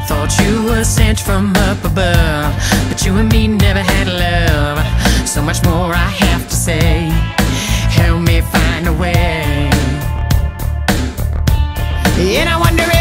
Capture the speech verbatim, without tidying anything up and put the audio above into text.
Thought you were sent from up above, but you and me never had love. So much more I have to say. Help me find a way. And I wonder